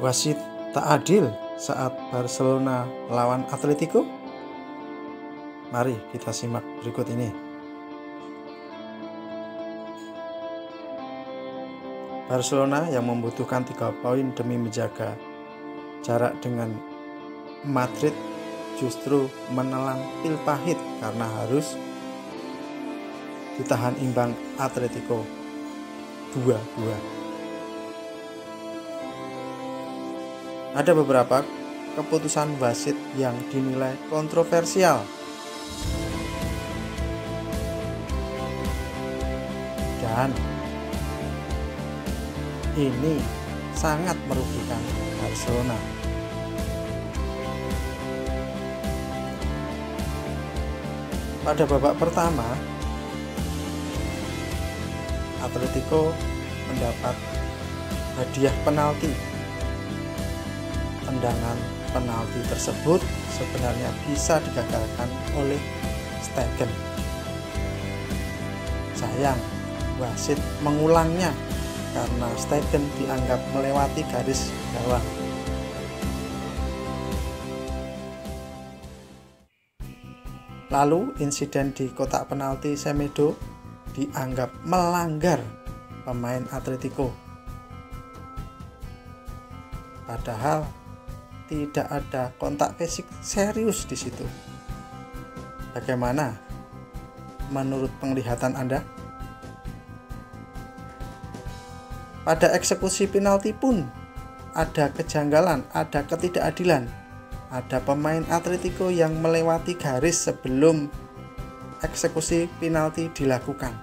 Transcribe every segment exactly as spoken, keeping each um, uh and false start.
Wasit tak adil saat Barcelona lawan Atletico? Mari kita simak berikut ini. Barcelona yang membutuhkan tiga poin demi menjaga jarak dengan Madrid justru menelan pil pahit karena harus ditahan imbang Atletico dua dua. Ada beberapa keputusan wasit yang dinilai kontroversial dan ini sangat merugikan Barcelona. Pada babak pertama, Atletico mendapat hadiah penalti. Tendangan penalti tersebut sebenarnya bisa digagalkan oleh Stegen. Sayang, wasit mengulangnya karena Stegen dianggap melewati garis gawang. Lalu insiden di kotak penalti Semedo dianggap melanggar pemain Atletico. Padahal tidak ada kontak fisik serius di situ. Bagaimana menurut penglihatan Anda? Pada eksekusi penalti pun ada kejanggalan, ada ketidakadilan. Ada pemain Atletico yang melewati garis sebelum eksekusi penalti dilakukan.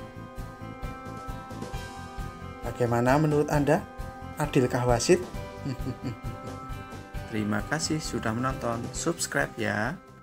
Bagaimana menurut Anda? Adilkah wasit? Terima kasih sudah menonton. Subscribe ya.